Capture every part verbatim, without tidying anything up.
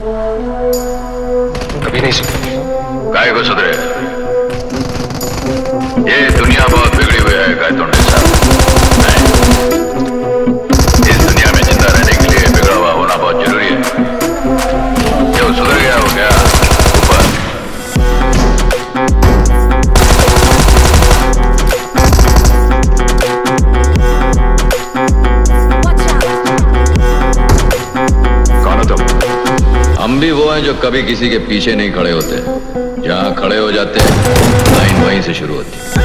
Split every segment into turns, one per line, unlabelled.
कभी नहीं सुधरे।
काय को सुधरे? ये दुनिया बहुत बिगड़ी हुई है गायतोंडे साहब। इस दुनिया में जिंदा रहने के लिए बिगड़ा हुआ होना बहुत जरूरी है। जो सुधर गया हो गया ऊपर। कौन हो तुम? हम भी वो हैं जो कभी किसी के पीछे नहीं खड़े होते। जहां खड़े हो जाते हैं लाइन वहीं से शुरू होती है।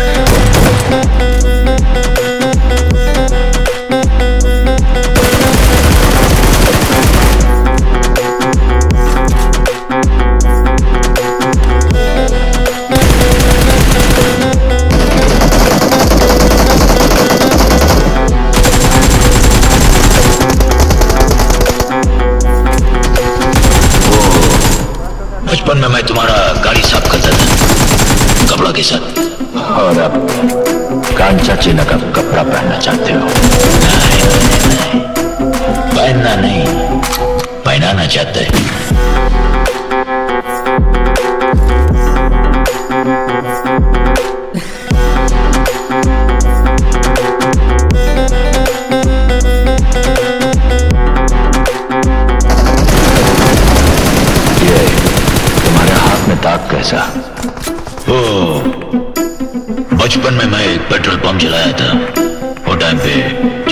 बचपन में मैं तुम्हारा गाड़ी साफ करता था कपड़ा के साथ,
और अब कांचा चीना का कपड़ा पहनना चाहते हो?
नहीं, नहीं, पहनना नहीं, पहनाना चाहते हैं।
दाग कैसा?
ओ, बचपन में मैं एक पेट्रोल पंप चलाया था। वो टाइम पे